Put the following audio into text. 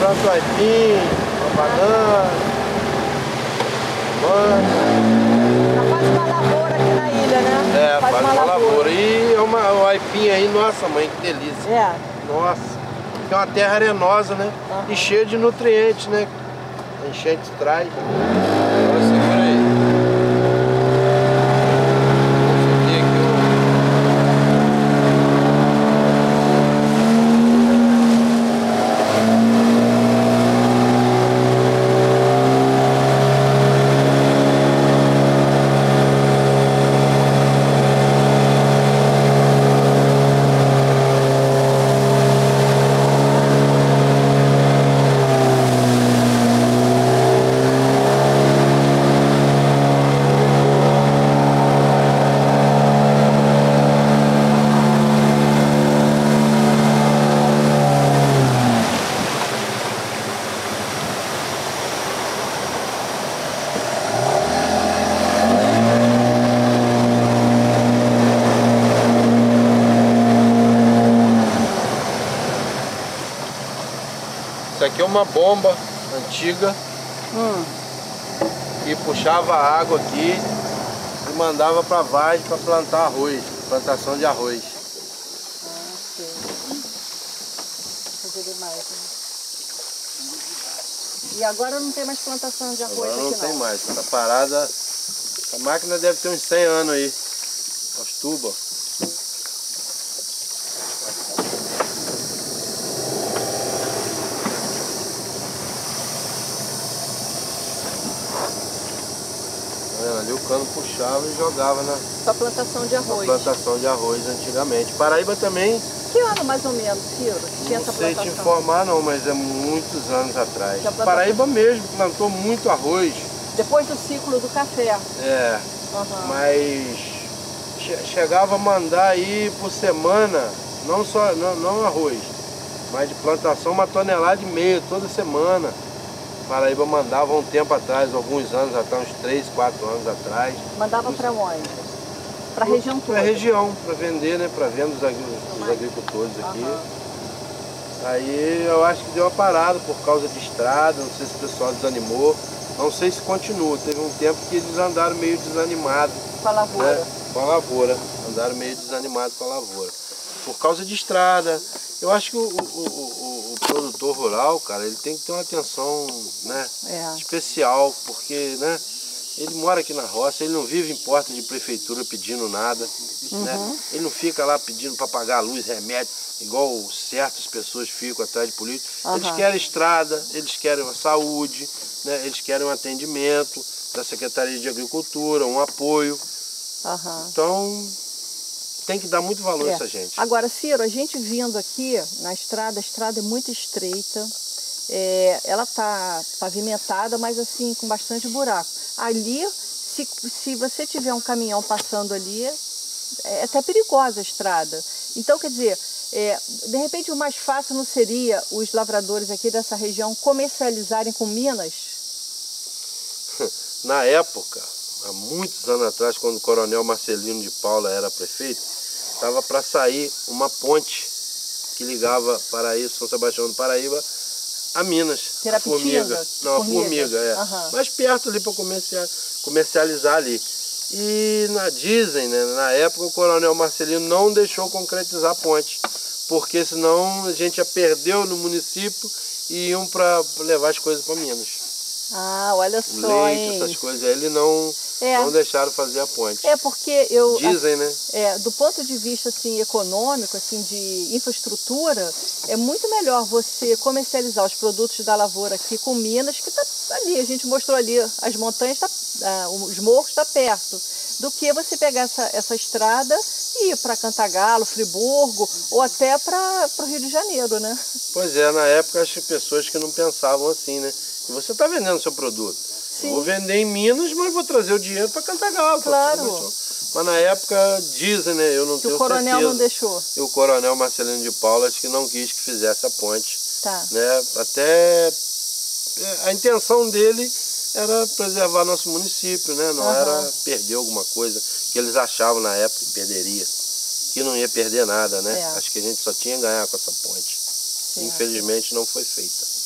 Planto aipim, uma banana, manga. Faz uma lavoura aqui na ilha, né? É, faz uma lavoura. E o aipim aí, nossa mãe, que delícia. É. Nossa, é uma terra arenosa, né? E cheia de nutrientes, né? A enchente traz. Agora segura aí. Isso aqui é uma bomba antiga que puxava a água aqui e mandava para vargem para plantar arroz, plantação de arroz. Ok. Fazer demais, né? E agora não tem mais plantação de arroz Agora aqui não tem mais, tá parada. A máquina deve ter uns 100 anos aí. Os tubos. Ali o cano puxava e jogava na Para plantação de arroz. plantação de arroz antigamente. Paraíba também, Que ano mais ou menos, Ciro, que tinha essa não sei plantação? te informar não, mas é muitos anos atrás. Já plantação- Paraíba mesmo plantou muito arroz. Depois do ciclo do café. É, mas chegava a mandar aí por semana, não arroz, mas de plantação 1,5 tonelada toda semana. Paraíba mandava um tempo atrás, alguns anos atrás, uns 3, 4 anos atrás. Mandava para onde? Para a região toda? Para a região, para vender, né? Para venda dos agricultores aqui. Aí eu acho que deu uma parada por causa de estrada, não sei se o pessoal desanimou, não sei se continua. Teve um tempo que eles andaram meio desanimados. Com a lavoura? Né? Com a lavoura, andaram meio desanimados com a lavoura. Por causa de estrada. Eu acho que o produtor rural, cara, ele tem que ter uma atenção, né, especial, porque, né, ele mora aqui na roça, ele não vive em porta de prefeitura pedindo nada, né? Ele não fica lá pedindo para pagar luz, remédio, igual certas pessoas ficam atrás de políticos. Eles querem estrada, eles querem a saúde, né? Eles querem um atendimento da Secretaria de Agricultura, um apoio. Então, tem que dar muito valor a essa gente. Agora, Ciro, a gente vindo aqui na estrada, a estrada é muito estreita, ela está pavimentada, mas assim, com bastante buraco. Ali, se você tiver um caminhão passando ali, é até perigosa a estrada. Então, quer dizer, de repente o mais fácil não seria os lavradores aqui dessa região comercializarem com Minas? Na época, há muitos anos atrás, quando o Coronel Marcelino de Paula era prefeito, estava para sair uma ponte que ligava Paraíba, São Sebastião do Paraíba a Minas. Terapitinga? Não, a Formiga, mais perto ali para comercializar ali. E dizem, né, na época o Coronel Marcelino não deixou concretizar a ponte, porque senão a gente ia perder no município e iam para levar as coisas para Minas. Ah, olha só, leite, essas coisas, ele não deixaram fazer a ponte. Porque dizem, né? Do ponto de vista assim, econômico, assim, de infraestrutura, é muito melhor você comercializar os produtos da lavoura aqui com Minas, que está ali, a gente mostrou ali, as montanhas, os morros estão perto, do que você pegar essa estrada e ir para Cantagalo, Friburgo, ou até para o Rio de Janeiro, né? Pois é, na época as pessoas que não pensavam assim, né? E você está vendendo seu produto. Sim. Eu vou vender em Minas, mas vou trazer o dinheiro para Cantagalo. Claro. Mas na época dizem, né? Eu não tenho certeza. O coronel não deixou. E o Coronel Marcelino de Paula acho que não quis que fizesse a ponte. Tá. Né? Até a intenção dele era preservar nosso município, né? Não era perder alguma coisa que eles achavam na época que perderia. Que não ia perder nada, né? Acho que a gente só tinha a ganhar com essa ponte. Infelizmente não foi feita.